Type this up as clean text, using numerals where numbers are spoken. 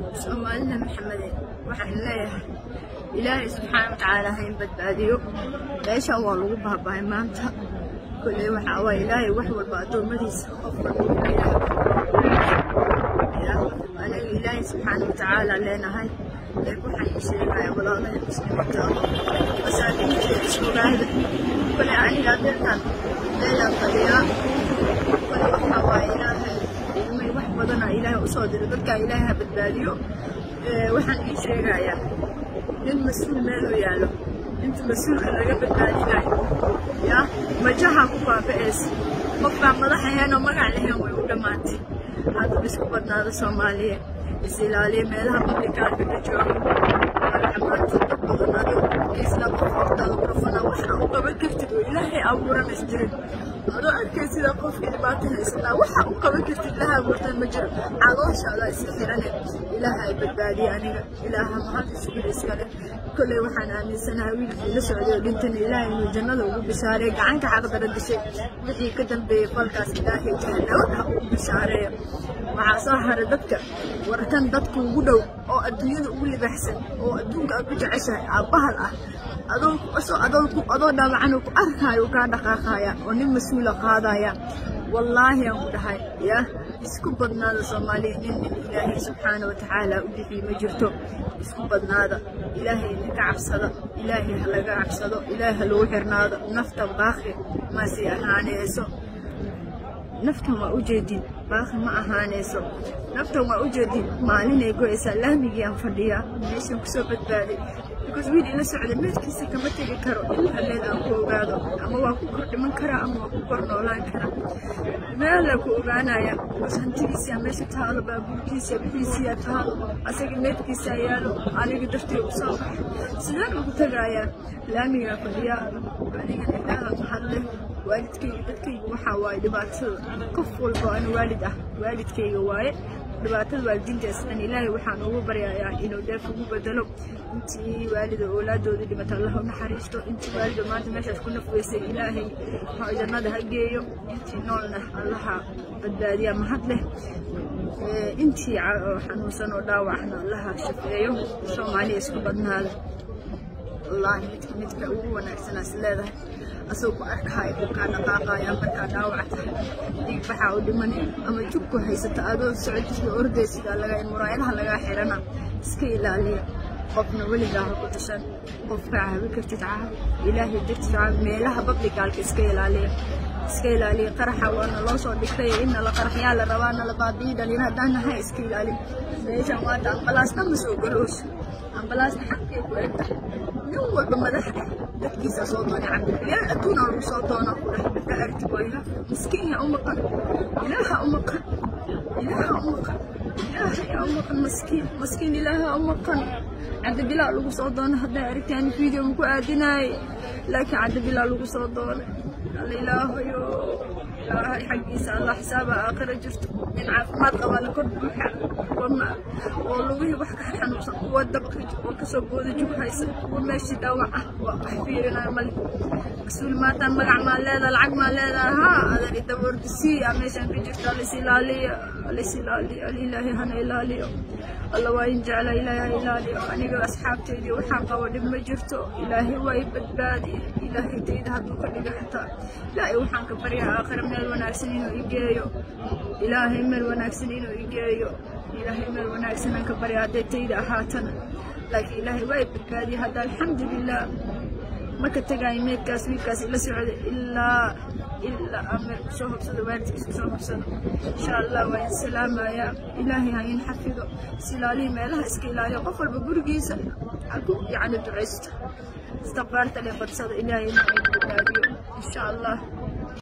سومالنا محمد waxaan leeyahay ilaahay subxaanahu wa ta'aala hayn badbaadiyo meesha waa lagu baabaay maanta kulay waxa waa ilaahay wax walba adoomadiisa qofka ilaahay subxaanahu wa ta'aala leenahay waxaan sheegayaa walaalahay muslimiinta masaakiinta iskuulaadka kulay aniga dadkan leeyahay qadiya kulay waxa waa ilaahay wax badan ilaahay u soo diray dadka ilaahay badbaadiyo waxaan sheegayaa in mas'uul meel yaalo inta mas'uulka laga badbaadinayo ya majaha ku baabays qofka madaxayna magac leh way u dhamaatay hada isku badnaada Soomaaliya isilaaliye meelaha publika ka joogo isla qofka qofna waxa uu qaban kartid ilaahay abuuran isjirin adoo arkay sida qofka dhibaatada isla waxa uu qaban kartid laha abuurtan ma jiro caloosha la isxiran ilaahay badbaadiyo aniga ilaaha mahad isku iskale kulay waxaan aaminsanahay wiilkii la socday dhintan ilaahay inuu jannada ugu bishaareeyo gacanka xaqdara dishay wixii ka dambeeyay falkaas ilaahay jannada ugu bishaareeyo waxa soo haray dadka warkan dadku ugu dhow oo adduunyada ugu libaxsan oo adduunka ku jeceshahay aabahal ah adoo dhawacan ku arkaayo ka dhaqaaqaya oo nin mas'uul qaadaya wallahi aan ku dhahay ya isku badnaada Soomaaliya in ilaahay subxaanahu wa ta'aala u bixiyay ma jirto isku badnaada ilaahay ka cabsada ilaahay laga cabsado ilaahay loo xirnaado nafta baaqi ma si ahaanayso naftan waa u jeedin baaqi ma ahaanayso naftan waa u jeedin maalin ay go'aysa laamigii aan fadhiya meeshan ku soo badbaaday because wiil ila socday meedkiisa kama tagi karo ilaa meel aan ku ogaado ama waa ku kordhiman kara ama waa ku kornoolaan kara meel la ku ogaanaya santigiisa meesha taalo baabuurkiisa bixiisa taalo asaga meedkiisa yaalo aniga dartii u soo sidaan ugu tagaya laamiga fadhiya aniga ilaaha maxalle waalidkayga dadkayga waxa waay dhibaatada qof walba aan waalid ah waalidkayga waaye dhibaatada waalidiintaas aan ilaahay waxaan ugu baryayaa inuu dheef ugu bedelo intii waalida awlaadooda dhimata Allah u naxariisto intii waalida maanta meeshaas ku nafweysay ilaahay ha jannada ha geeyo intii noolna Allah badbaadiya mahad leh intii xanuunsan oo dhaawacna Allah shafeeyo Soomaaliya isku badnaada wallahi midka ugu wanaagsan leedahay asoo arkay ka dhaqaaqaya marka dhaawacta waxa uu dhiman ama jubku haysata adoo socodkiisa ordaysiga laga in muraayadaha laga xirana iska ilaaliya qofna waligaa ku tashan qofka caawi kartid caawi ilaahay dirtaa meelaha publicaalka iska ilaaliya qaraxa wana loo soo dhigtay in la qaraxyaa la rabaana la baadiyo dhalin hadana ha iska ilaaliyo meesha waad ambalaasna ma soo galoos ambalaasna xaqii ku eegta nin walba madaxda dadkiisa soo doona cabdiyaa adduuna lagu soo doona ka arki waya miskiin ya umaqan ilaaha umaqan مسكين إلهها أمقن عند بلال لو صادون هذا أريتني فيديو مكو أديناي لكن عند بلال لو صادون الإله يو حقي الله حسابه آخر جرت من عفمات قبل كل وما والله وحكي حنوص ودبق وكسب وذي جو هايس وماشي دواعه وحفيرنا ملك رسول ما تم مقع ما لا العق ما لا ها هذا اللي دور دسي أميشان في جرت الإسلالي الإله هنا إلالي الله وين جعل إله إلالي أنا أصحابتي وحقا ودم جرتو إلهي ويبد بادي إلهي تيد هدو كل حتى لا يوحنا كبريا آخر من الوناكسنين ويجيو إلهي من الوناكسنين ويجيو إلهي من الوناكسنين كبريا تيد أحاتنا لكن إلهي ويبد بادي هذا الحمد لله ما كتجاي ميت كاس إلا سعود إلا أمر شوف صدوات شوف صد إن شاء الله والسلام يا إلهي هين حفظه سلالي ما لها إسكيلالي قفل ببرجيس أكو يعني درست استقبلت لي قد صد إلهي إن شاء الله